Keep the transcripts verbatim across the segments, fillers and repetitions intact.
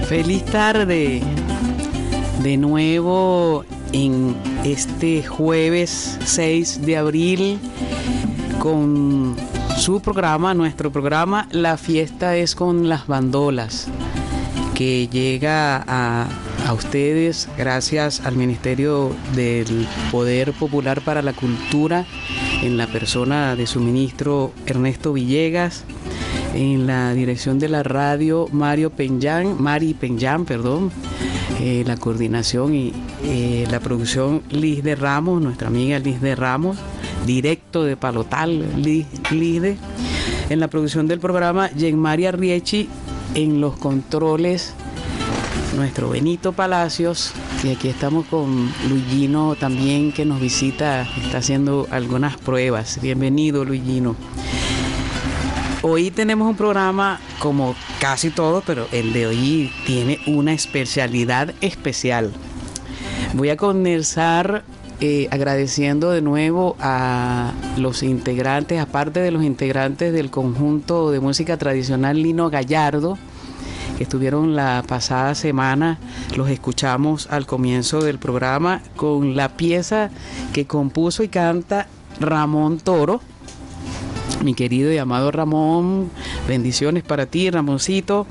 Feliz tarde, de nuevo en este jueves seis de abril con su programa, nuestro programa La Fiesta es con las Bandolas, que llega a, a ustedes gracias al Ministerio del Poder Popular para la Cultura, en la persona de su ministro Ernesto Villegas, en la dirección de la radio Mario Peñán, Mari Peñán, perdón, eh, la coordinación y eh, la producción Liz de Ramos, nuestra amiga Liz de Ramos, directo de Palotal, Liz, Liz de, en la producción del programa Yenmaria Riechi, en los controles nuestro Benito Palacios, y aquí estamos con Luigino también, que nos visita, está haciendo algunas pruebas. Bienvenido, Luigino. Hoy tenemos un programa como casi todo, pero el de hoy tiene una especialidad especial. Voy a comenzar eh, agradeciendo de nuevo a los integrantes, aparte de los integrantes del conjunto de música tradicional Lino Gallardo, que estuvieron la pasada semana. Los escuchamos al comienzo del programa con la pieza que compuso y canta Ramón Toro. Mi querido y amado Ramón, bendiciones para ti, Ramoncito.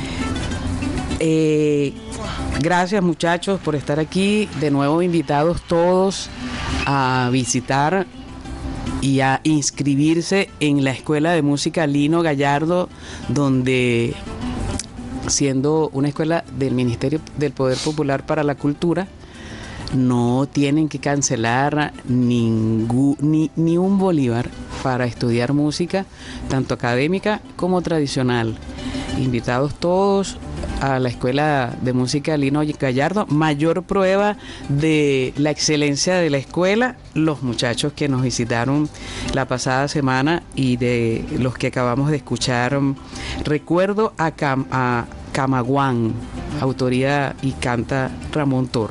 Eh, gracias, muchachos, por estar aquí. De nuevo invitados todos a visitar y a inscribirse en la Escuela de Música Lino Gallardo, donde, siendo una escuela del Ministerio del Poder Popular para la Cultura, no tienen que cancelar ningún, ni, ni un bolívar para estudiar música, tanto académica como tradicional. Invitados todos a la Escuela de Música Lino Gallardo. Mayor prueba de la excelencia de la escuela, los muchachos que nos visitaron la pasada semana y de los que acabamos de escuchar. Recuerdo a, Cam, a Camaguán, autoría y canta Ramón Toro.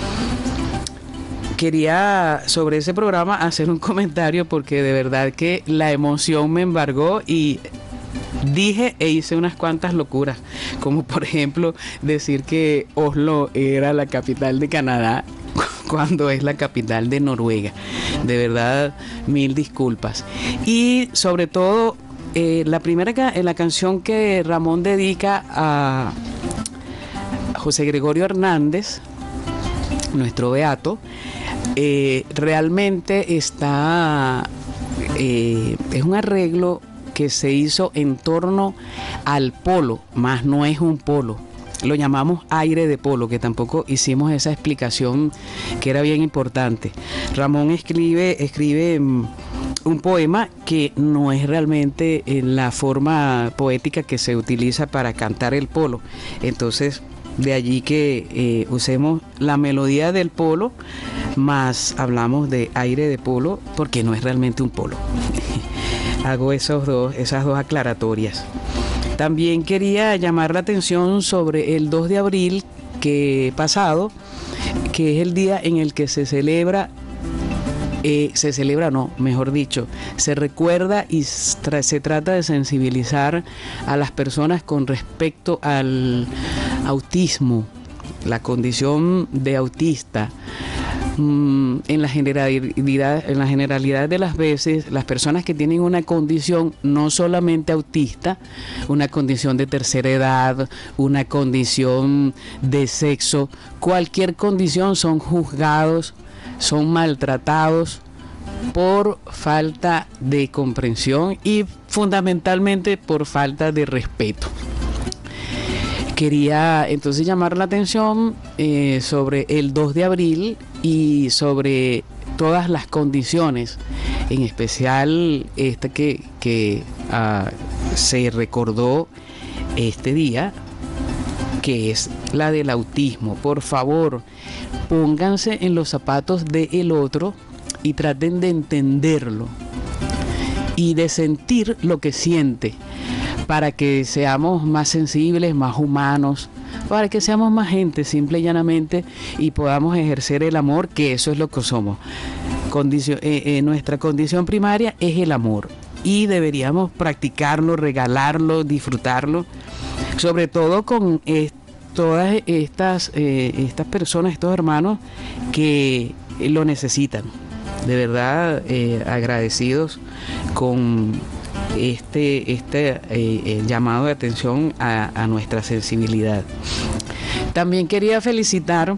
Quería sobre ese programa hacer un comentario, porque de verdad que la emoción me embargó y dije e hice unas cuantas locuras, como por ejemplo decir que Oslo era la capital de Canadá cuando es la capital de Noruega. De verdad, mil disculpas. Y sobre todo, eh, la primera ca- la canción que Ramón dedica a José Gregorio Hernández, nuestro beato, eh, realmente está eh, es un arreglo que se hizo en torno al polo, más no es un polo, lo llamamos aire de polo, que tampoco hicimos esa explicación que era bien importante. Ramón escribe escribe un poema que no es realmente en la forma poética que se utiliza para cantar el polo, entonces de allí que eh, usemos la melodía del polo, más hablamos de aire de polo, porque no es realmente un polo. Hago esos dos, esas dos aclaratorias. También quería llamar la atención sobre el dos de abril que pasado, que es el día en el que se celebra, eh, se celebra no, mejor dicho, se recuerda y tra- se trata de sensibilizar a las personas con respecto al autismo, la condición de autista. En la generalidad, en la generalidad de las veces, las personas que tienen una condición no solamente autista, una condición de tercera edad, una condición de sexo, cualquier condición, son juzgados, son maltratados por falta de comprensión y fundamentalmente por falta de respeto. Quería entonces llamar la atención eh, sobre el dos de abril y sobre todas las condiciones, en especial esta que, que uh, se recordó este día, que es la del autismo. Por favor, pónganse en los zapatos del otro y traten de entenderlo y de sentir lo que siente, para que seamos más sensibles, más humanos, para que seamos más gente, simple y llanamente, y podamos ejercer el amor, que eso es lo que somos. Condicio, eh, eh, nuestra condición primaria es el amor, y deberíamos practicarlo, regalarlo, disfrutarlo, sobre todo con, eh, todas estas, eh, estas personas, estos hermanos que lo necesitan. De verdad, eh, agradecidos con este, este eh, llamado de atención a, a nuestra sensibilidad. También quería felicitar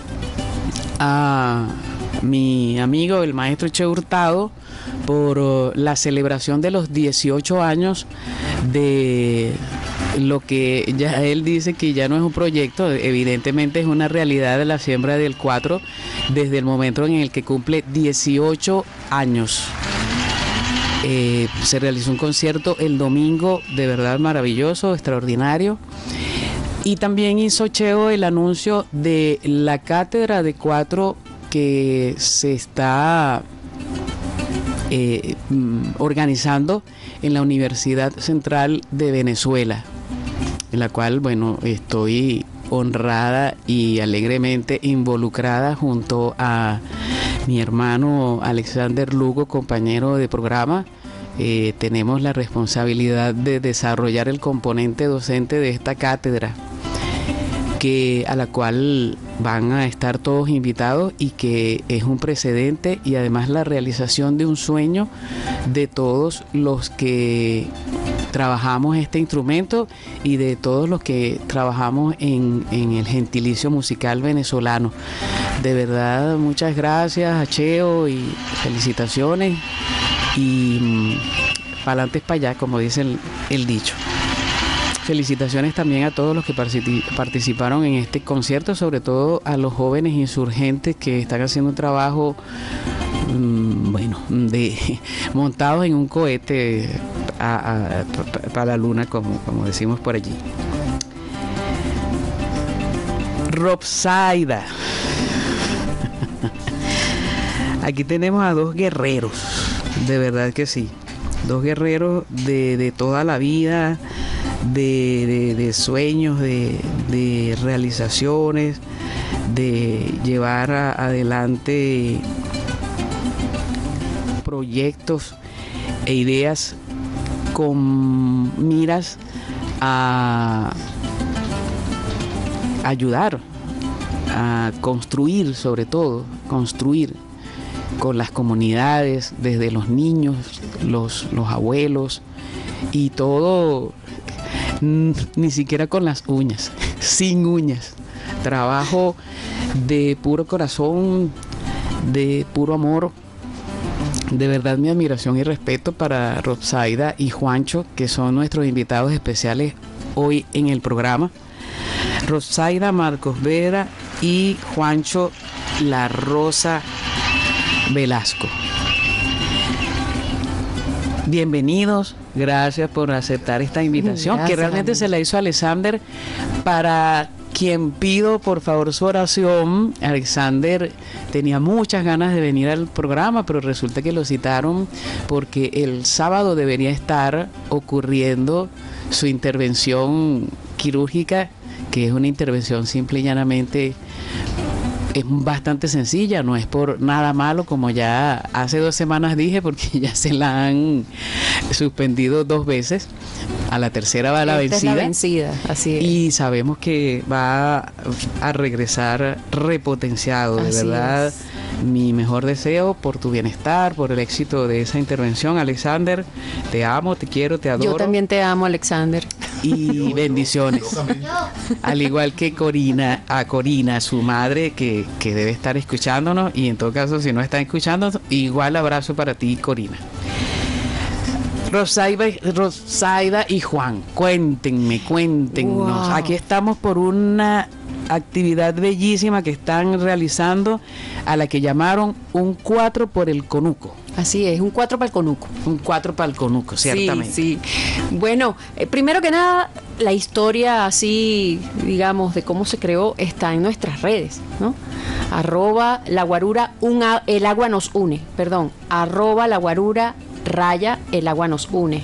a mi amigo el maestro Che Hurtado por uh, la celebración de los dieciocho años de lo que ya él dice que ya no es un proyecto, evidentemente es una realidad de la siembra del cuatro desde el momento en el que cumple dieciocho años. Eh, se realizó un concierto el domingo, de verdad maravilloso, extraordinario. Y también hizo Cheo el anuncio de la cátedra de cuatro que se está eh, organizando en la Universidad Central de Venezuela, en la cual, bueno, estoy honrada y alegremente involucrada junto a mi hermano Alexander Lugo, compañero de programa. Eh, tenemos la responsabilidad de desarrollar el componente docente de esta cátedra, que a la cual van a estar todos invitados y que es un precedente y además la realización de un sueño de todos los que trabajamos este instrumento y de todos los que trabajamos en, en el gentilicio musical venezolano. De verdad, muchas gracias a Cheo y felicitaciones y para adelante para allá, como dice el, el dicho. Felicitaciones también a todos los que participaron en este concierto, sobre todo a los jóvenes insurgentes que están haciendo un trabajo, mmm, bueno, de montados en un cohete a, a, para la luna, como, como decimos por allí. Robsaida. Aquí tenemos a dos guerreros, de verdad que sí, dos guerreros de, de toda la vida. De, de, de sueños, de, de realizaciones, de llevar a, adelante proyectos e ideas con miras a ayudar, a construir, sobre todo, construir con las comunidades, desde los niños, los, los abuelos y todo. Ni siquiera con las uñas, sin uñas. Trabajo de puro corazón, de puro amor. De verdad, mi admiración y respeto para Robsaida y Juancho, que son nuestros invitados especiales hoy en el programa. Robsaida Marcos Vera y Juancho La Rosa Velasco. Bienvenidos, gracias por aceptar esta invitación, gracias, que realmente se la hizo Alexander, para quien pido por favor su oración. Alexander tenía muchas ganas de venir al programa, pero resulta que lo citaron porque el sábado debería estar ocurriendo su intervención quirúrgica, que es una intervención simple y llanamente es bastante sencilla, no es por nada malo, como ya hace dos semanas dije, porque ya se la han suspendido dos veces. A la tercera va la vencida. Es la vencida, así es. Y sabemos que va a regresar repotenciado, de así verdad. Es. Mi mejor deseo por tu bienestar, por el éxito de esa intervención, Alexander. Te amo, te quiero, te adoro. Yo también te amo, Alexander. Y bendiciones. Al igual que Corina, a Corina, su madre, que, que debe estar escuchándonos. Y en todo caso, si no está escuchándonos, igual abrazo para ti, Corina. Robsaida, Robsaida y Juan, cuéntenme, cuéntenos. Wow. Aquí estamos por una actividad bellísima que están realizando, a la que llamaron un cuatro por el conuco. Así es, un cuatro para el conuco. Un cuatro para el conuco, ciertamente. Sí, sí. Bueno, eh, primero que nada, la historia así, digamos, de cómo se creó está en nuestras redes, ¿no? Arroba la guarura, un a, el agua nos une, perdón, arroba la guarura, raya, el agua nos une.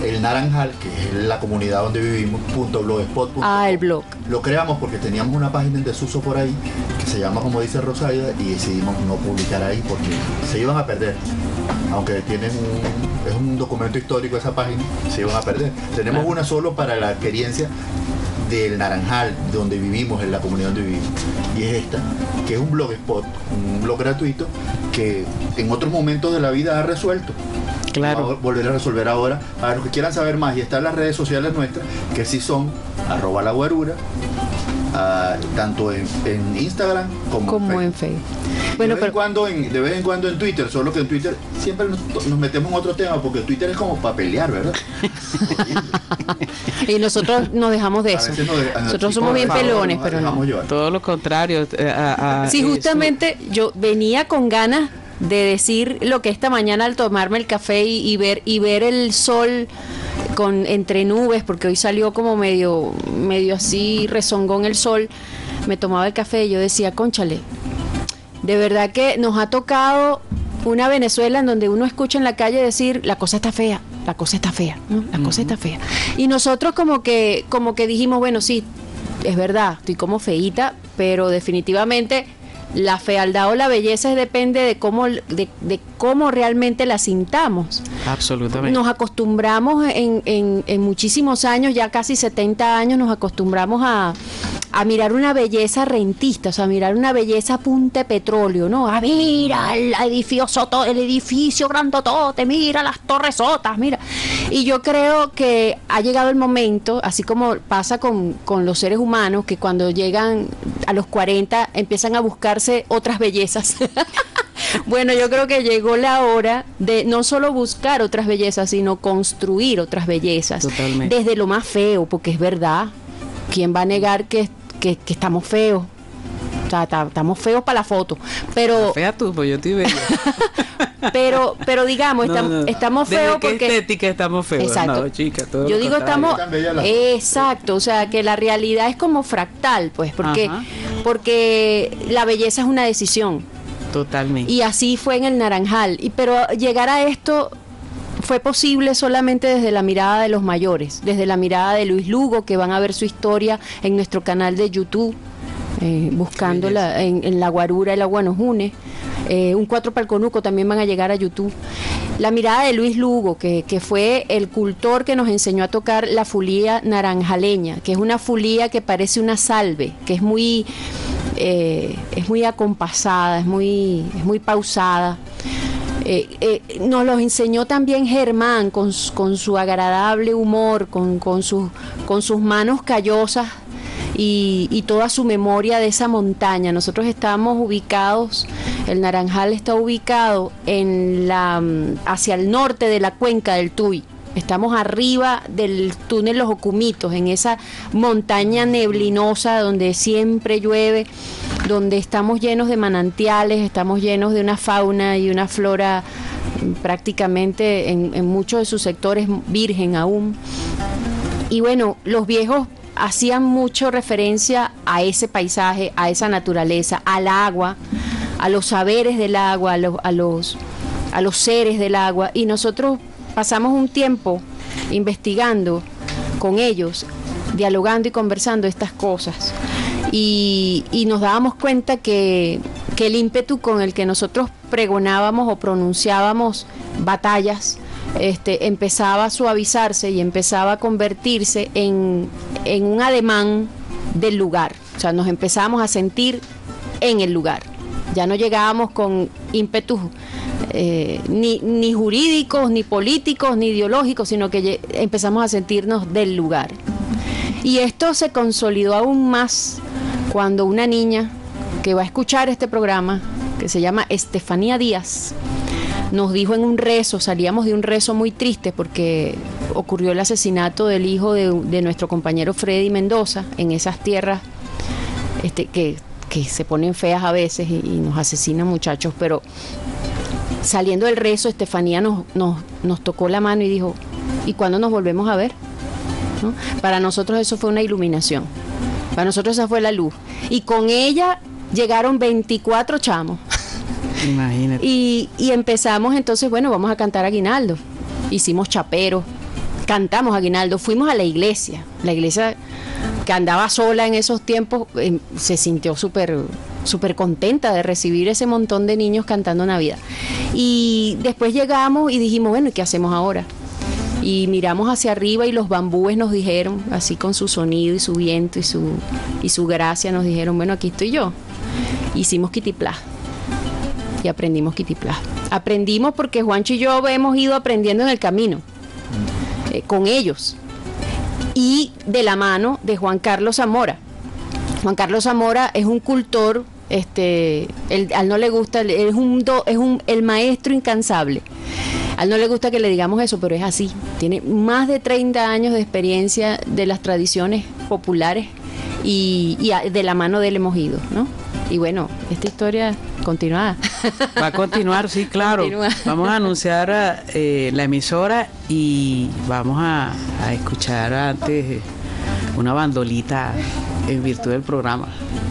El Naranjal, que es la comunidad donde vivimos, punto blogspot punto com. Ah, el blog. Lo creamos porque teníamos una página en desuso por ahí que se llama como dice Rosaida y decidimos no publicar ahí porque se iban a perder. Aunque tienen un, es un documento histórico esa página, se iban a perder. Tenemos claro. una solo para la querencia del Naranjal, donde vivimos, en la comunidad donde vivimos. Y es esta, que es un blogspot, un blog gratuito que en otros momentos de la vida ha resuelto. Claro. Va a volver a resolver ahora. Para los que quieran saber más, y están las redes sociales nuestras, que sí son arroba la guarura, uh, tanto en, en Instagram como, como en Facebook. Bueno, de, vez pero... en cuando en, de vez en cuando en Twitter, solo que en Twitter siempre nos, nos metemos en otro tema, porque Twitter es como para pelear, ¿verdad? Y nosotros nos dejamos de eso. Nos de, nosotros somos bien pelones, pero no. Todo lo contrario. Eh, a, a, sí, justamente eso. Yo venía con ganas de decir lo que esta mañana al tomarme el café y, y ver y ver el sol con entre nubes, porque hoy salió como medio medio así rezongón el sol. Me tomaba el café y yo decía, cónchale, de verdad que nos ha tocado una Venezuela en donde uno escucha en la calle decir la cosa está fea, la cosa está fea, ¿no? La uh-huh. cosa está fea. Y nosotros como que como que dijimos, bueno, sí, es verdad, estoy como feíta, pero definitivamente la fealdad o la belleza depende de cómo de, de cómo realmente la sintamos. Absolutamente. Nos acostumbramos en, en, en muchísimos años, ya casi setenta años, nos acostumbramos a, a mirar una belleza rentista, o sea, mirar una belleza a punta de petróleo, ¿no? Ah, mira el edificio soto, el edificio grandotote, mira las torresotas, mira. Y yo creo que ha llegado el momento, así como pasa con, con los seres humanos, que cuando llegan a los cuarenta empiezan a buscarse otras bellezas. Bueno, yo creo que llegó la hora de no solo buscar otras bellezas, sino construir otras bellezas. Totalmente. Desde lo más feo, porque es verdad. ¿Quién va a negar que, que, que estamos feos? O sea, estamos feos para la foto. Pero fea tú, pues yo estoy bella. pero, pero digamos, no, estamos, no. estamos feos porque... porque... estética estamos feos. Exacto. No, chica, todo yo digo estamos... La... Exacto, o sea, que la realidad es como fractal, pues, porque, porque la belleza es una decisión. Totalmente. Y así fue en el Naranjal. Y, pero llegar a esto fue posible solamente desde la mirada de los mayores, desde la mirada de Luis Lugo, que van a ver su historia en nuestro canal de YouTube, eh, buscándola en, en La Guarura, El Agua nos une. Eh, un cuatro para el Conuco también van a llegar a YouTube. La mirada de Luis Lugo, que, que fue el cultor que nos enseñó a tocar la fulía naranjaleña, que es una fulía que parece una salve, que es muy... Eh, es muy acompasada, es muy, es muy pausada. Eh, eh, nos los enseñó también Germán con, con su agradable humor, con, con, sus, con sus manos callosas y, y toda su memoria de esa montaña. Nosotros estamos ubicados, el Naranjal está ubicado en la, hacia el norte de la cuenca del Tuy. Estamos arriba del túnel Los Ocumitos, en esa montaña neblinosa donde siempre llueve, donde estamos llenos de manantiales, estamos llenos de una fauna y una flora prácticamente en, en muchos de sus sectores virgen aún. Y bueno, los viejos hacían mucho referencia a ese paisaje, a esa naturaleza, al agua, a los saberes del agua, a los, a los, a los seres del agua, y nosotros pasamos un tiempo investigando con ellos, dialogando y conversando estas cosas, y, y nos dábamos cuenta que, que el ímpetu con el que nosotros pregonábamos o pronunciábamos batallas este, empezaba a suavizarse y empezaba a convertirse en, en un ademán del lugar. O sea, nos empezamos a sentir en el lugar. Ya no llegábamos con ímpetus eh, ni, ni jurídicos, ni políticos, ni ideológicos, sino que empezamos a sentirnos del lugar. Y esto se consolidó aún más cuando una niña que va a escuchar este programa, que se llama Estefanía Díaz, nos dijo en un rezo, salíamos de un rezo muy triste porque ocurrió el asesinato del hijo de, de nuestro compañero Freddy Mendoza en esas tierras este, que... que se ponen feas a veces y, y nos asesinan muchachos, pero saliendo del rezo, Estefanía nos, nos, nos tocó la mano y dijo, ¿y cuándo nos volvemos a ver? ¿No? Para nosotros eso fue una iluminación, para nosotros esa fue la luz, y con ella llegaron veinticuatro chamos. Imagínate. Y, y empezamos entonces, bueno, vamos a cantar Aguinaldo, hicimos chaperos, cantamos Aguinaldo, fuimos a la iglesia, la iglesia que andaba sola en esos tiempos, eh, se sintió súper súper contenta de recibir ese montón de niños cantando Navidad. Y después llegamos y dijimos, bueno, ¿y qué hacemos ahora? Y miramos hacia arriba y los bambúes nos dijeron, así con su sonido y su viento y su, y su gracia, nos dijeron, bueno, aquí estoy yo. Hicimos Kitiplá y aprendimos Kitiplá. Aprendimos porque Juancho y yo hemos ido aprendiendo en el camino, eh, con ellos. Y de la mano de Juan Carlos Zamora. Juan Carlos Zamora es un cultor, este, él, a él no le gusta, es un, do, es un el maestro incansable. A él no le gusta que le digamos eso, pero es así. Tiene más de treinta años de experiencia de las tradiciones populares y, y a, de la mano de él hemos ido, ¿no? Y bueno, esta historia continúa. Va a continuar, sí, claro. Continúa. Vamos a anunciar eh, la emisora y vamos a, a escuchar antes una bandolita en virtud del programa.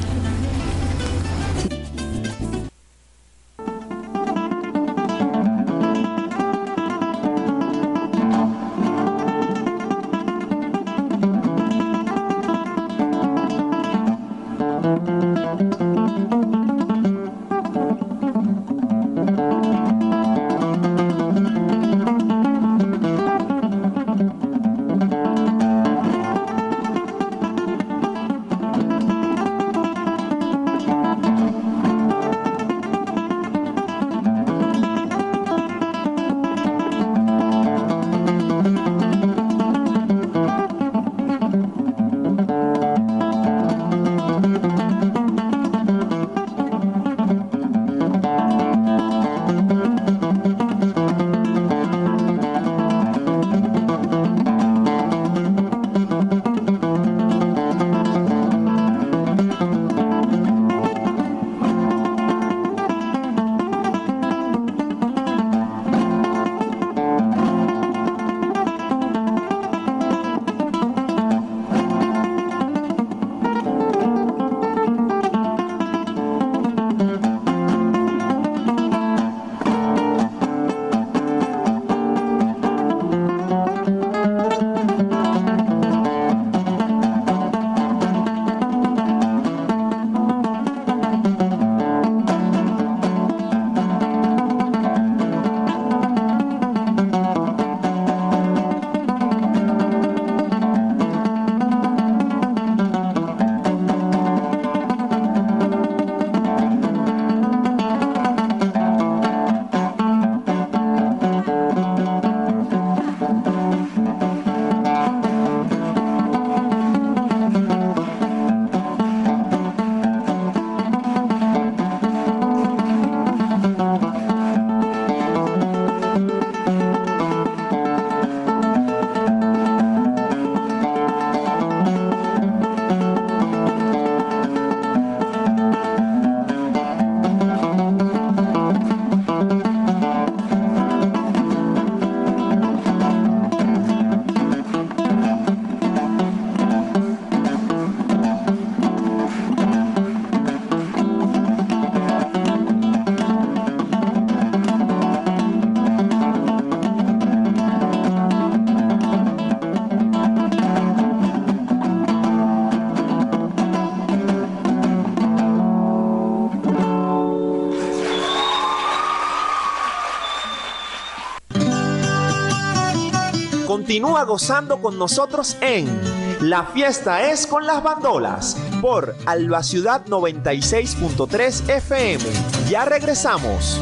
Continúa gozando con nosotros en La Fiesta es con las Bandolas por Alba Ciudad noventa y seis punto tres F M. Ya regresamos.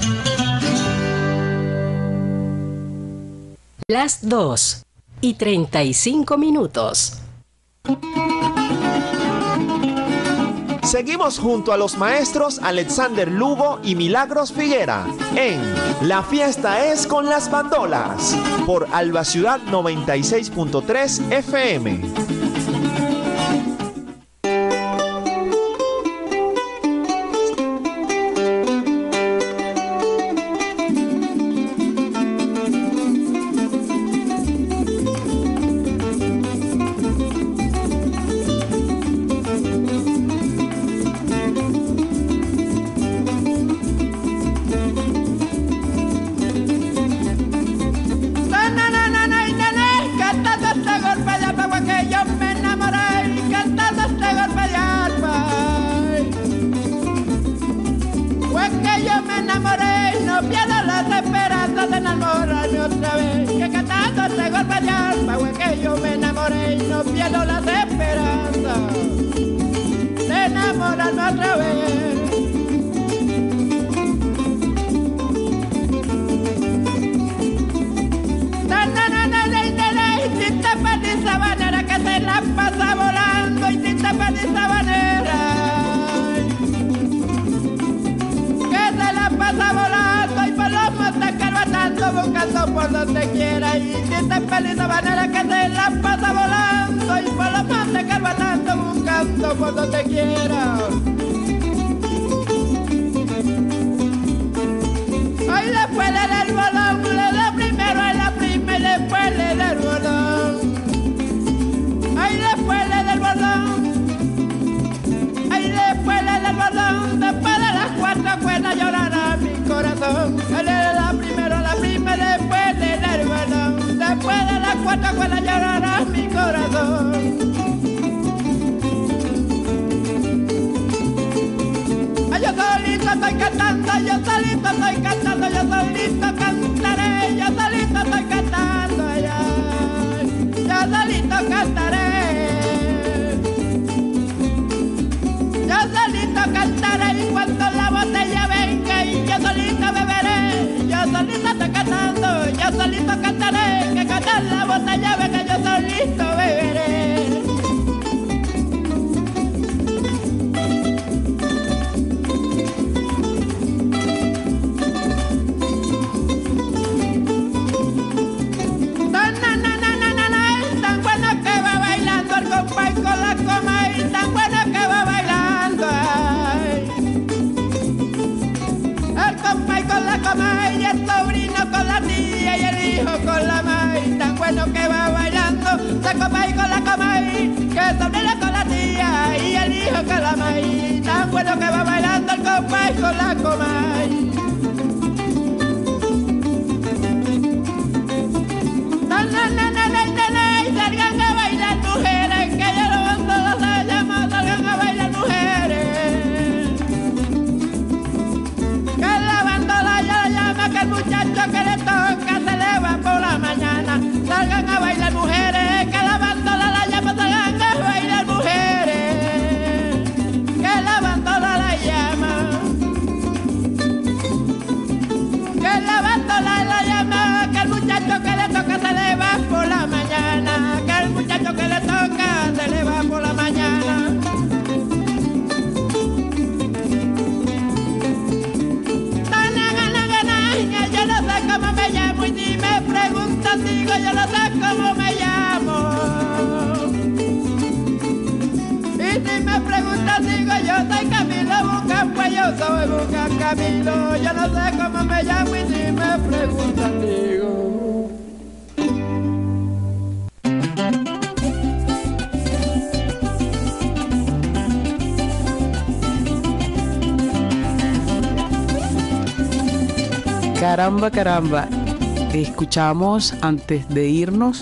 Las dos y treinta y cinco minutos. Seguimos junto a los maestros Alexander Lugo y Milagros Figuera en La Fiesta es con las Bandolas por Alba Ciudad noventa y seis punto tres F M. Na, na, na, na, na, na, na. vuelva ya, fue que yo me enamoré y no pierdo las esperanzas de enamorarme otra vez. Na, na, na, na, na, na, na, y si te perdí sabanera que se la pasa volando, y si te perdí sabanera que se la pasa volando, y por los montes carbatando buscando por donde quiera, y si te perdí sabanera que se la pasa volando, y por los montes carbatando buscando por donde quiera. Hoy después le da el bolón, le da primero a la prima y después le da el bolón. Ay, después le da el bolón. Ay, después le da el bolón. Después de las cuatro cuerdas llorará mi corazón. Él le da primero a la prima y después le da el bolón. Después de las cuatro cuerdas llorará mi corazón. Yo solito estoy cantando, yo solito estoy cantando, yo solito cantaré, yo solito estoy cantando, ya, yo solito cantaré, yo solito cantaré y cuando la botella venga y yo solito beberé, yo solito estoy cantando, yo solito cantaré, que cuando la botella venga yo solito beberé. Y el sobrino con la tía y el hijo con la maíz, tan bueno que va bailando, se compay con la comay, que el sobrino con la tía y el hijo con la maíz, tan bueno que va bailando el compay con la comay. Na na na na na na na, y salgan a bailar mujeres, que yo lo todos se llama, salgan a bailar mujeres. Que el muchacho que le toca se leva por la mañana, salgan a bailar mujeres, que la bandola la llama, salgan a bailar mujeres, que la bandola la llama, que la bandola la llama, que el muchacho que le toca se leva por la mañana, que el muchacho que le toca se leva por la mañana. Yo no sé cómo me llamo y si me preguntan digo yo no sé cómo me llamo. Y si me preguntan digo yo soy Camilo Bucan, pues yo soy Bucan Camilo. Yo no sé cómo me llamo y si me preguntan digo. Caramba, caramba. Escuchamos antes de irnos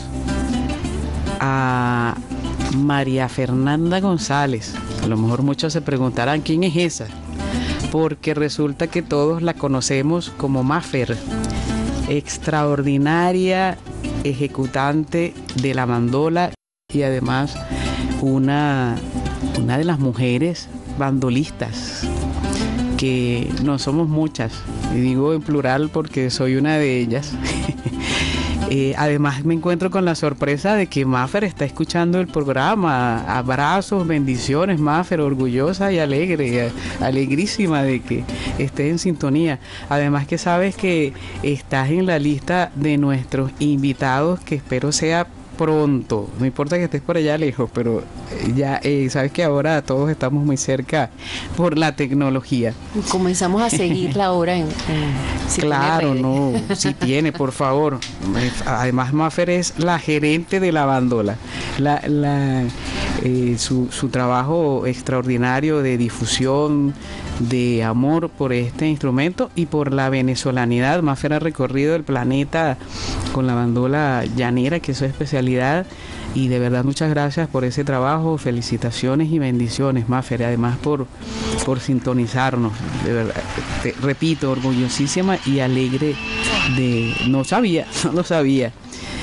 a María Fernanda González. A lo mejor muchos se preguntarán quién es esa, porque resulta que todos la conocemos como Mafer, extraordinaria ejecutante de la bandola y además una, una de las mujeres bandolistas, que no somos muchas, y digo en plural porque soy una de ellas. Eh, además me encuentro con la sorpresa de que Mafer está escuchando el programa. Abrazos, bendiciones, Mafer, orgullosa y alegre, alegrísima de que estés en sintonía. Además que sabes que estás en la lista de nuestros invitados, que espero sea pronto, no importa que estés por allá lejos, pero ya eh, sabes que ahora todos estamos muy cerca por la tecnología. Comenzamos a seguirla ahora en, en si claro, no, si tiene, por favor. Además Mafer es la gerente de la bandola, la, la, eh, su, su trabajo extraordinario de difusión, de amor por este instrumento y por la venezolanidad. Mafer ha recorrido el planeta con la bandola llanera, que es su especialidad, y de verdad muchas gracias por ese trabajo, felicitaciones y bendiciones, Mafer, además por, por sintonizarnos, de verdad, te, repito, orgullosísima y alegre de, no sabía, no lo sabía.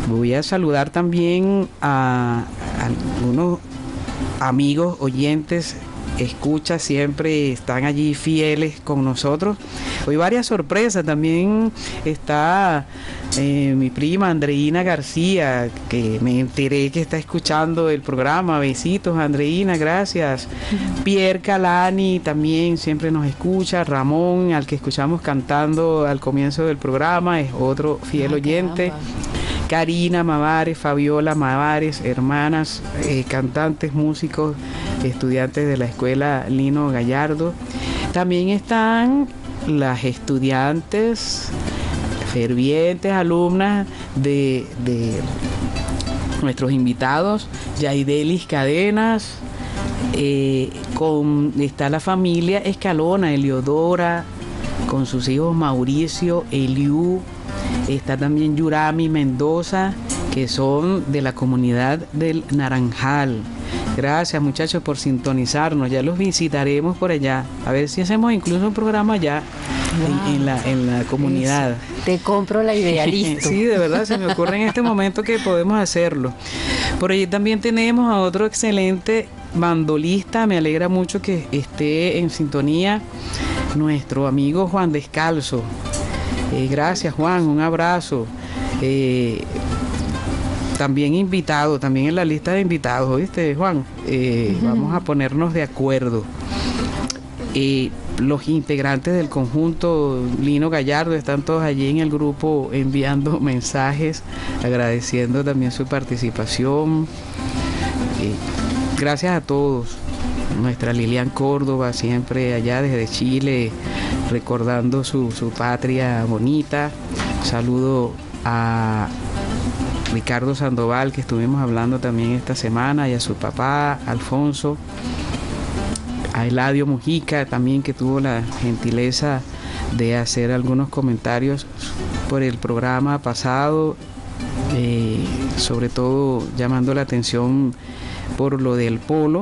Voy a saludar también a, a algunos amigos, oyentes, escucha, siempre están allí fieles con nosotros. Hoy varias sorpresas, también está eh, mi prima Andreina García, que me enteré que está escuchando el programa. Besitos, Andreina, gracias. Pierre Calani también siempre nos escucha. Ramón, al que escuchamos cantando al comienzo del programa, es otro fiel Ah, oyente. caramba. Karina Mavares, Fabiola Mavares, hermanas, eh, cantantes, músicos, estudiantes de la escuela Lino Gallardo. También están las estudiantes, fervientes alumnas de, de nuestros invitados, Yaidelis Cadenas, eh, con, está la familia Escalona, Eliodora, con sus hijos Mauricio, Eliú. Está también Yurami Mendoza, que son de la comunidad del Naranjal. Gracias, muchachos, por sintonizarnos. Ya los visitaremos por allá. A ver si hacemos incluso un programa allá en, en la, en la comunidad. Eso. Te compro la idea, listo. Sí, de verdad, se me ocurre en este momento que podemos hacerlo. Por allí también tenemos a otro excelente bandolista. Me alegra mucho que esté en sintonía nuestro amigo Juan Descalzo. Eh, gracias, Juan, un abrazo. Eh, también invitado, también en la lista de invitados, ¿oíste, Juan? Eh, uh-huh. Vamos a ponernos de acuerdo. Eh, los integrantes del conjunto Lino Gallardo están todos allí en el grupo enviando mensajes, agradeciendo también su participación. Eh, gracias a todos. Nuestra Lilian Córdoba, siempre allá desde Chile, recordando su, su patria bonita. Saludo a Ricardo Sandoval, que estuvimos hablando también esta semana, y a su papá, Alfonso. A Eladio Mujica, también, que tuvo la gentileza de hacer algunos comentarios por el programa pasado, eh, sobre todo llamando la atención por lo del polo.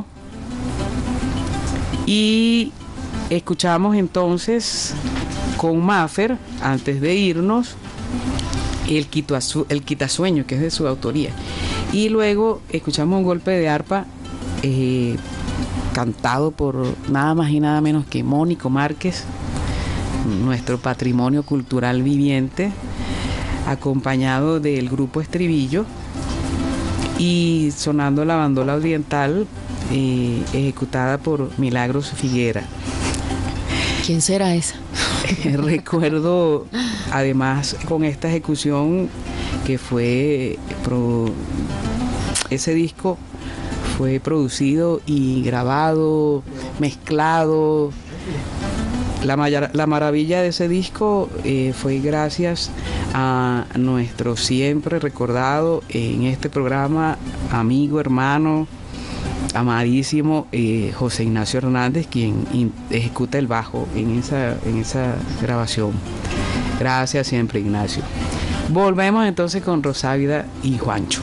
Y escuchamos entonces con Maffer, antes de irnos, el, Quitasu- el Quitasueño, que es de su autoría. Y luego escuchamos un golpe de arpa eh, cantado por nada más y nada menos que Mónico Márquez, nuestro patrimonio cultural viviente, acompañado del grupo Estribillo y sonando la bandola oriental, eh, ejecutada por Milagros Figuera. ¿Quién será esa? Recuerdo además con esta ejecución que fue pro, ese disco fue producido y grabado, mezclado. La, mayor, la maravilla de ese disco eh, fue gracias a nuestro siempre recordado en este programa amigo, hermano, amadísimo eh, José Ignacio Hernández, quien in, ejecuta el bajo en esa, en esa grabación. Gracias siempre, Ignacio. Volvemos entonces con Rosávida y Juancho.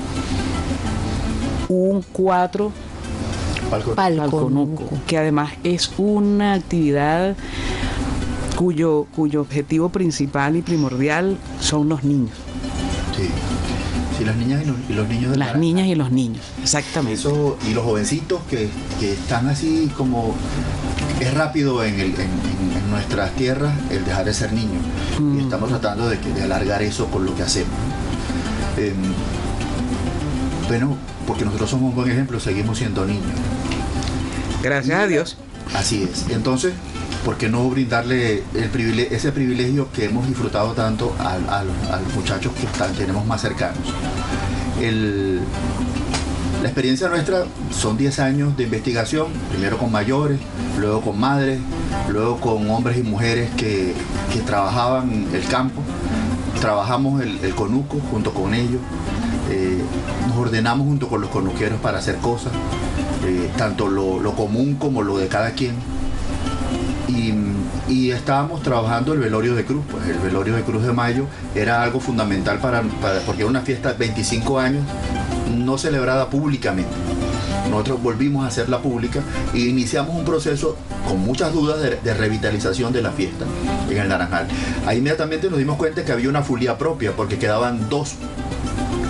Un cuatro Palconuco, que además es una actividad cuyo, cuyo objetivo principal y primordial son los niños. Sí. Sí, las niñas y los, y los niños de Las Caracas. niñas y los niños, exactamente. Eso, y los jovencitos que, que están así como... Es rápido en, el, en, en, en nuestras tierras el dejar de ser niño. Mm. Y estamos tratando de, de alargar eso con lo que hacemos. Eh, bueno, porque nosotros somos un buen ejemplo, seguimos siendo niños. Gracias a Dios. Así es. Entonces, ¿por qué no brindarle el privilegio, ese privilegio que hemos disfrutado tanto a, a, a los muchachos que están, tenemos más cercanos? El, la experiencia nuestra son diez años de investigación, primero con mayores, luego con madres, luego con hombres y mujeres que, que trabajaban el campo. Trabajamos el, el conuco junto con ellos, eh, nos ordenamos junto con los conuqueros para hacer cosas, eh, tanto lo, lo común como lo de cada quien. Y, y estábamos trabajando el velorio de Cruz, pues el velorio de Cruz de Mayo era algo fundamental para, para porque era una fiesta de veinticinco años no celebrada públicamente. Nosotros volvimos a hacerla pública e iniciamos un proceso con muchas dudas de, de revitalización de la fiesta en el Naranjal. Ahí inmediatamente nos dimos cuenta que había una fulía propia porque quedaban dos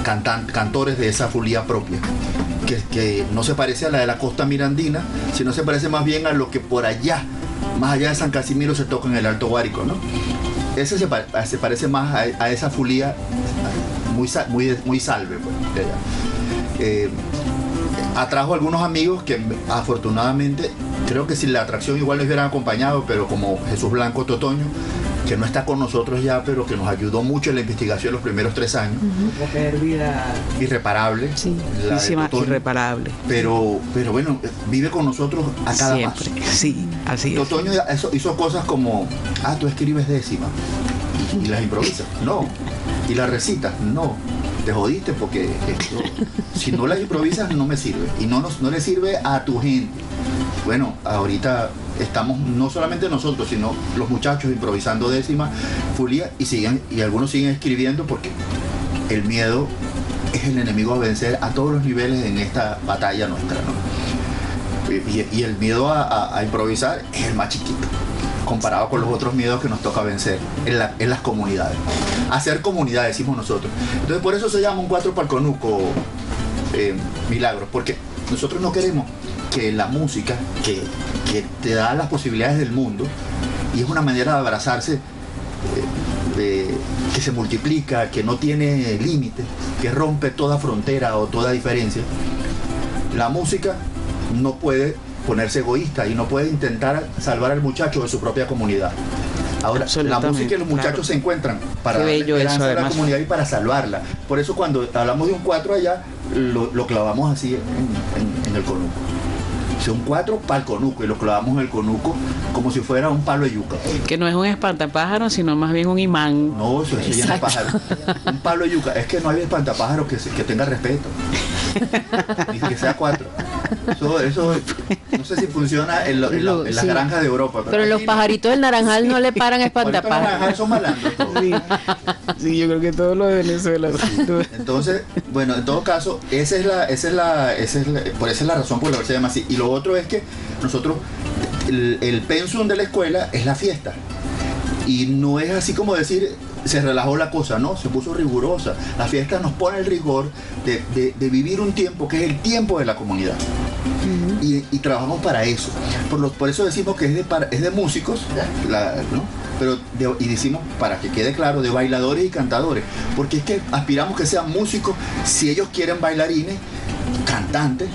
cantan, cantores de esa fulía propia, que, que no se parece a la de la costa mirandina, sino se parece más bien a lo que por allá, más allá de San Casimiro, se toca en el Alto Guárico, ¿no? Ese se, pare, se parece más a, a esa fulía muy, muy, muy salve, pues, de allá. Eh, atrajo a algunos amigos que afortunadamente, creo que si la atracción igual les hubieran acompañado, pero como Jesús Blanco Totoño, que no está con nosotros ya, pero que nos ayudó mucho en la investigación los primeros tres años. Una pérdida irreparable. Sí. La de Totoño, irreparable. Pero, pero bueno, vive con nosotros a cada Siempre. paso. Sí, así es. Totoño hizo, hizo cosas como, ah, tú escribes décimas y, y las improvisas. No. Y las recitas. No. Te jodiste porque esto, si no las improvisas no me sirve. Y no, nos, no le sirve a tu gente. Bueno, ahorita estamos no solamente nosotros, sino los muchachos improvisando décimas, fulía, y siguen, y algunos siguen escribiendo porque el miedo es el enemigo a vencer a todos los niveles en esta batalla nuestra, ¿no? Y, y el miedo a, a, a improvisar es el más chiquito, comparado con los otros miedos que nos toca vencer en, la, en las comunidades. Hacer comunidad, decimos nosotros. Entonces por eso se llama un cuatro pa'l conuco, eh, Milagros, porque nosotros no queremos que la música, que, que te da las posibilidades del mundo, y es una manera de abrazarse, eh, de, que se multiplica, que no tiene límites, que rompe toda frontera o toda diferencia. La música no puede ponerse egoísta y no puede intentar salvar al muchacho de su propia comunidad. Ahora, la música y los muchachos claro. se encuentran para darle esperanza a la comunidad y para salvarla. Por eso cuando hablamos de un cuatro allá, lo, lo clavamos así en, en, en el conuco. O sea, un cuatro pa'l conuco, y lo clavamos en el conuco como si fuera un palo de yuca. Que no es un espantapájaro, sino más bien un imán. No, eso se llama pájaro. Un palo de yuca. Es que no hay espantapájaro que, que tenga respeto. Ni que sea cuatro. Eso, eso no sé si funciona en, lo, en, la, en las sí. granjas de Europa. Pero, pero los pajaritos del naranjal no le paran espantapájaros. Los naranjal son malandros. Sí. sí, yo creo que todo lo de Venezuela. Sí. Entonces, bueno, en todo caso, esa es la, esa es la, esa es la, por esa es la razón por la que se llama así. Y lo otro es que nosotros, el, el pensum de la escuela es la fiesta. Y no es así como decir, se relajó la cosa, no, se puso rigurosa. La fiesta nos pone el rigor de, de, de vivir un tiempo que es el tiempo de la comunidad. Uh-huh. y, y trabajamos para eso. Por, los, por eso decimos que es de, para, es de músicos, la, ¿no? Pero de, y decimos, para que quede claro, de bailadores y cantadores. Porque es que aspiramos que sean músicos, si ellos quieren bailarines, cantantes,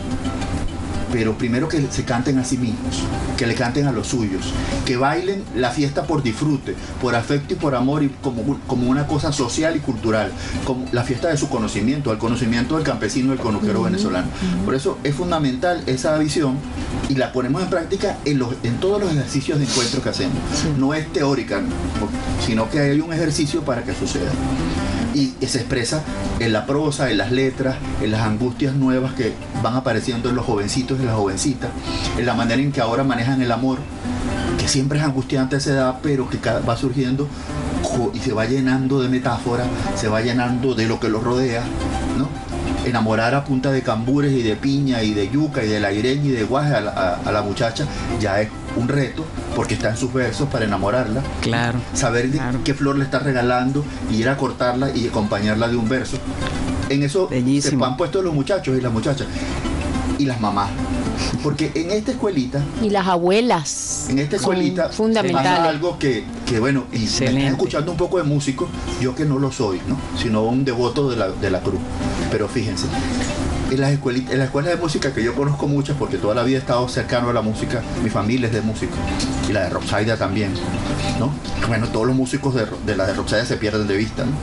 pero primero que se canten a sí mismos, que le canten a los suyos, que bailen la fiesta por disfrute, por afecto y por amor, y como, como una cosa social y cultural, como la fiesta de su conocimiento, el conocimiento del campesino y del conuquero uh-huh. venezolano. Por eso es fundamental esa visión y la ponemos en práctica en, los, en todos los ejercicios de encuentro que hacemos. Sí. No es teórica, sino que hay un ejercicio para que suceda. Y se expresa en la prosa, en las letras, en las angustias nuevas que van apareciendo en los jovencitos y las jovencitas, en la manera en que ahora manejan el amor, que siempre es angustiante a esa edad, pero que va surgiendo y se va llenando de metáforas, se va llenando de lo que los rodea, ¿no? Enamorar a punta de cambures y de piña y de yuca y de la ireña y de guaje a la, a, a la muchacha ya es un reto, porque está en sus versos para enamorarla. Claro. Saber claro. qué flor le está regalando y ir a cortarla y acompañarla de un verso. En eso Bellísimo. se han puesto los muchachos y las muchachas y las mamás. Porque en esta escuelita y las abuelas en esta escuelita fundamentales. Pasa algo que, que bueno, y Excelente. me están escuchando un poco de músicos, yo que no lo soy, ¿no? Sino un devoto de la, de la cruz. Pero fíjense, en las escuelitas, en las escuelas de música, que yo conozco muchas porque toda la vida he estado cercano a la música, mi familia es de música, y la de Roxaida también, ¿no? Bueno, todos los músicos de, de la de Roxaida se pierden de vista, ¿no?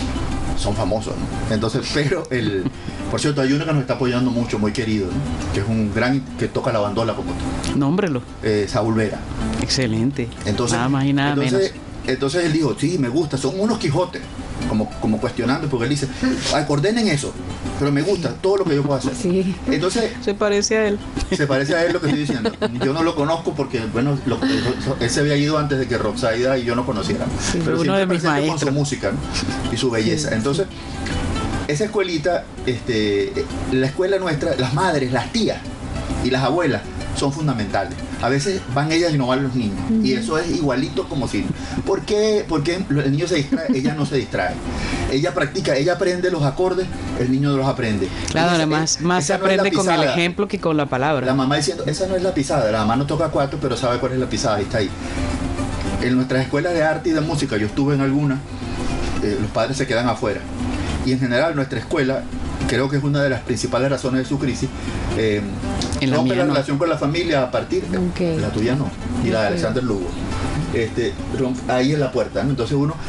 Son famosos, ¿no? Entonces, pero el... Por cierto, hay uno que nos está apoyando mucho, muy querido, ¿no? Que es un gran... que toca la bandola como tú. Nómbrelo. Eh, Saúl Vera. Excelente. Entonces, nada más y nada entonces, menos. Entonces él dijo, sí, me gusta, son unos Quijotes. Como, como cuestionando, porque él dice, ay, ordenen eso, pero me gusta todo lo que yo puedo hacer. Sí. Entonces... Se parece a él. Se parece a él lo que estoy diciendo. Yo no lo conozco porque, bueno, lo, él se había ido antes de que Roxaida y yo no conociéramos. Sí, pero uno de mis con maestros. su música, ¿no? Y su belleza. Sí, entonces, sí. Esa escuelita, este, la escuela nuestra, las madres, las tías y las abuelas son fundamentales. A veces van ellas y no van los niños. Uh-huh. Y eso es igualito como si... ¿Por qué? Porque el niño se distrae, ella no se distrae. Ella practica, ella aprende los acordes, el niño no los aprende. Claro, además más se aprende no con el ejemplo que con la palabra. La mamá diciendo, esa no es la pisada, la mamá no toca cuatro, pero sabe cuál es la pisada y está ahí. En nuestras escuelas de arte y de música, yo estuve en algunas, eh, los padres se quedan afuera. Y en general nuestra escuela, creo que es una de las principales razones de su crisis, eh, en la rompe la no. relación con la familia a partir, okay. la tuya no, y la de okay. Alexander Lugo. Este, rompe, ahí en la puerta, ¿no? Entonces uno...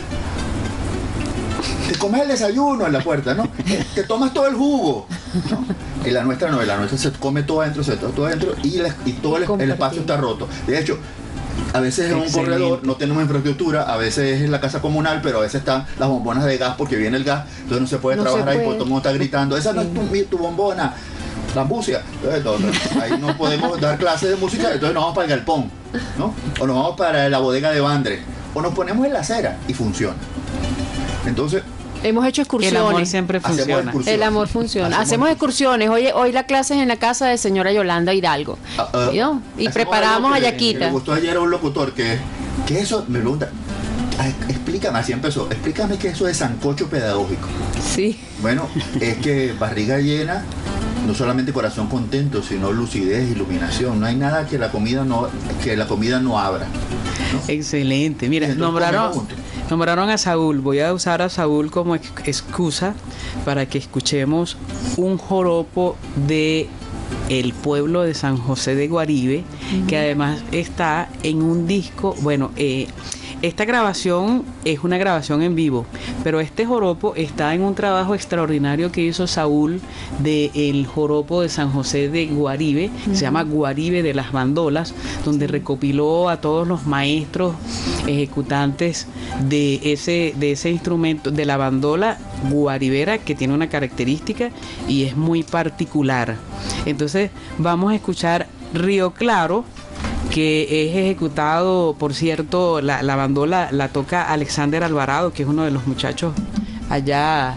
te comes el desayuno en la puerta, ¿no? Te tomas todo el jugo, ¿no? En la nuestra no, en la nuestra se come todo adentro, se toma todo adentro y, la, y todo el, el espacio está roto. De hecho, a veces en un Excelente. corredor no tenemos infraestructura, a veces es en la casa comunal, pero a veces están las bombonas de gas porque viene el gas, entonces no se puede no trabajar se puede. Ahí porque todo el mundo está gritando, esa no es tu, tu bombona, la música. Entonces, ahí no podemos dar clases de música, entonces nos vamos para el galpón, ¿no? O nos vamos para la bodega de Bandre, o nos ponemos en la acera y funciona. Entonces, hemos hecho excursiones. El amor siempre funciona. El amor funciona. Hacemos, hacemos excursiones. Hoy, hoy la clase es en la casa de señora Yolanda Hidalgo. Uh, uh, y preparamos hallaquita. Me gustó ayer a un locutor que, que eso me pregunta, explícame, así empezó, explícame qué es eso de sancocho pedagógico. Sí. Bueno, es que barriga llena, no solamente corazón contento, sino lucidez, iluminación. No hay nada que la comida no, que la comida no abra, ¿no? Excelente. Mira, nombraron, nombraron a Saúl. Voy a usar a Saúl como ex excusa para que escuchemos un joropo de el pueblo de San José de Guaribe, uh-huh. que además está en un disco, bueno, eh, esta grabación es una grabación en vivo, pero este joropo está en un trabajo extraordinario que hizo Saúl de el joropo de San José de Guaribe, uh-huh. se llama Guaribe de las Bandolas, donde recopiló a todos los maestros ejecutantes de ese, de ese instrumento, de la bandola guaribera, que tiene una característica y es muy particular. Entonces vamos a escuchar Río Claro, que es ejecutado, por cierto, la, la bandola la toca Alexander Alvarado, que es uno de los muchachos allá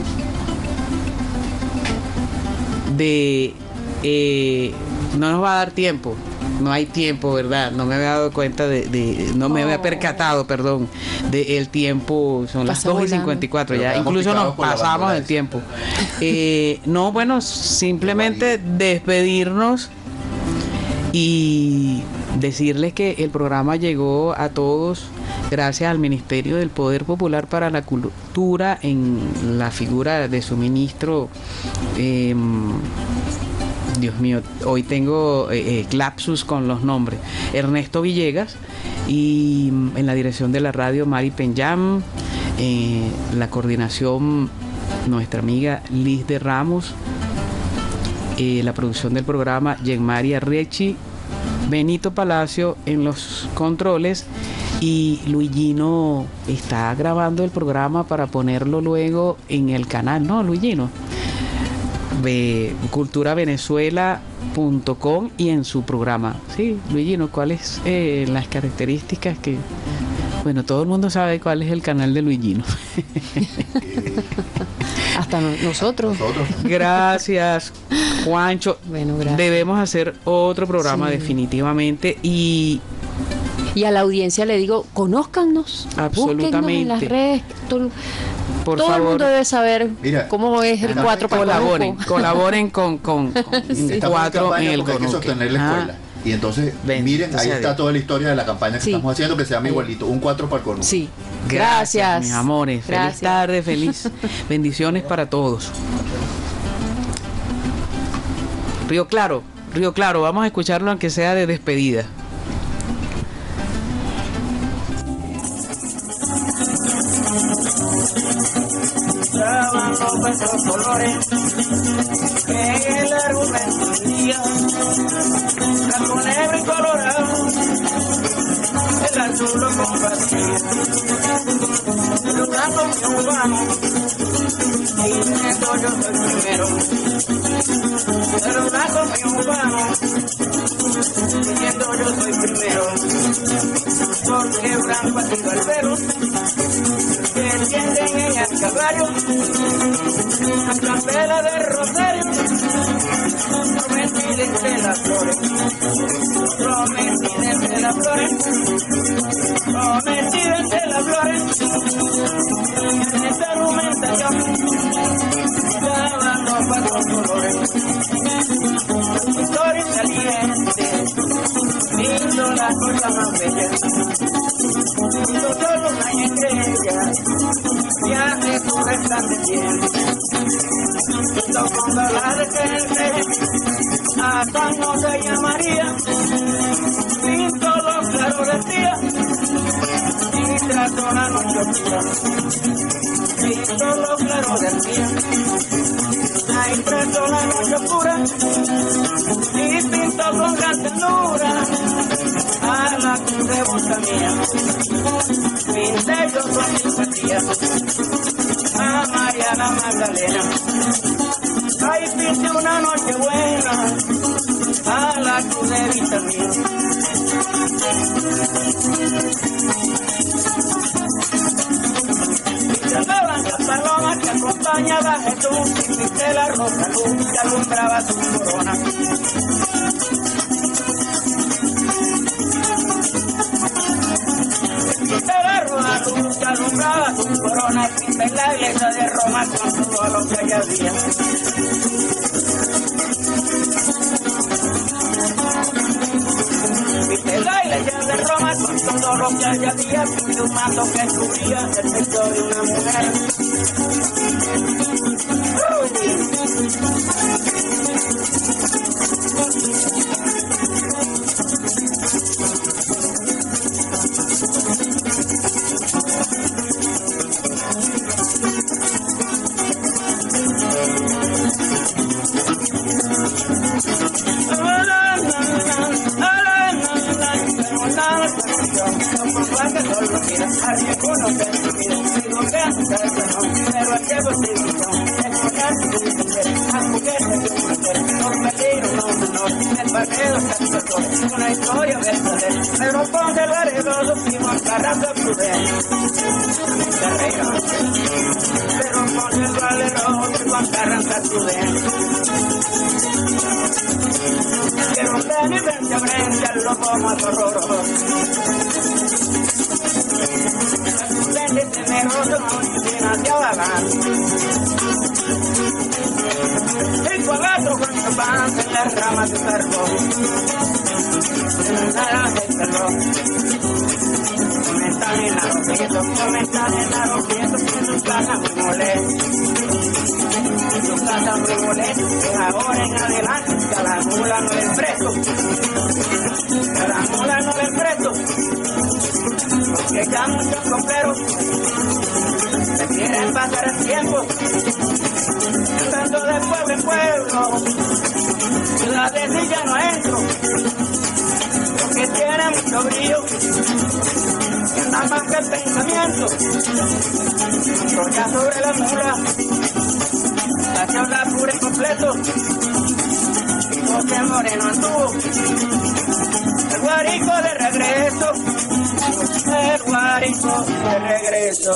de... Eh, no nos va a dar tiempo, no hay tiempo, ¿verdad? No me había dado cuenta de... de no me había percatado, perdón, del tiempo, son las dos y cincuenta y cuatro, ya incluso nos pasamos el tiempo. Eh, no, bueno, simplemente despedirnos y decirles que el programa llegó a todos gracias al Ministerio del Poder Popular para la Cultura, en la figura de su ministro, eh, Dios mío, hoy tengo eh, lapsus con los nombres, Ernesto Villegas, y en la dirección de la radio Mari Penyam, eh, la coordinación nuestra amiga Liz de Ramos, eh, la producción del programa Yenmari Arrechi, Benito Palacio en los controles, y Luigino está grabando el programa para ponerlo luego en el canal, ¿no, Luigino? De cultura venezuela punto com y en su programa. Sí, Luigino, ¿cuáles eh, las características que... Bueno, todo el mundo sabe cuál es el canal de Luigino. Hasta nosotros. nosotros. Gracias, Juancho. Bueno, gracias. Debemos hacer otro programa, sí, definitivamente. Y y a la audiencia le digo, conózcannos, absolutamente en las redes. Todo, por todo favor, el mundo debe saber mira, cómo es el cuatro para colaboren, colaboren con, con, con sí. cuatro en el hay que sostener la escuela. Ah. Y entonces, Ven, miren, ahí está toda la historia de la campaña que sí. estamos haciendo, que se llama igualito, un cuatro para el cono. Sí. Gracias, Gracias, mis amores. Gracias. Feliz tarde, feliz. Bendiciones para todos. Río Claro, Río Claro, vamos a escucharlo aunque sea de despedida. Trabajo esos colores que el argumento un día, blanco, negro y colorado, el azul lo compartía, el blanco mi humano, y diciendo yo soy primero, el blanco mi humano, diciendo yo soy primero, porque blanco ha sido el vero, que tienden en el caballo, la capela de Rosario, metida entre las flores, lo metida entre las flores, lo metida entre las flores, en esta argumentación, estaban los cuatro colores, historia caliente, viendo las cosas más bellas, no solo hay estrellas, ya de tu resplandeciente, junto con la de gente, hasta no se llamaría, pinto los claros del día, y trato la noche oscura, pinto los claros del día, ahí trato la noche oscura, y pinto con gran ternura, a la cruz de boca mía, pinté yo con simpatía, a Mariana Magdalena, ahí pinté una noche buena, a la cruz de vitamina. La blanca paloma que acompañaba a Jesús, y pinté la roja luz que alumbraba su corona. Luz que alumbraba su corona, y pinté la iglesia de Roma con todo lo que allá había. Pinté la iglesia de Roma con todo lo que allá había, pinté un manto que cubría el pecho de una mujer. Alguno que se mire, digo que hace el perdón, pero es que vos te digo, es poner tu mujer, a mujeres de un mujer, por peligro no menor, el barrero satisfactor, una historia verdadera, pero ponte el barrero, los primos, carrando prudente, carrero, pero ponte el barrero, los primos, carrando prudente. Quiero ver mi frente a frente, al lobo más horroroso. De temeroso demasiado vagante, el cuadrado con su panza en las ramas de árbol, en las naranjas del reloj, comentan en arrojitos, comentan en arrojitos, que su casa muy molesta, su casa muy molesta, que ahora en adelante, cada mula no le presto, cada mula no le presto, porque ya muchos compleros se quieren pasar el tiempo andando de pueblo en pueblo, ciudades y ya no entro, porque tiene mucho brillo, que nada más que el pensamiento, ya sobre la mula, la que habla pura y completo, y José Moreno anduvo, el guarico de regreso, el guarico de regreso.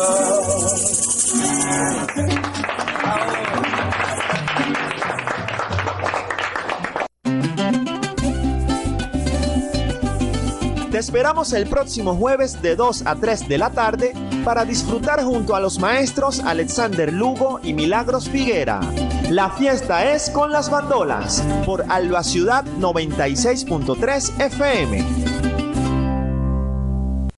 Te esperamos el próximo jueves de dos a tres de la tarde para disfrutar junto a los maestros Alexander Lugo y Milagros Figuera. La fiesta es con las bandolas por Alba Ciudad noventa y seis punto tres F M.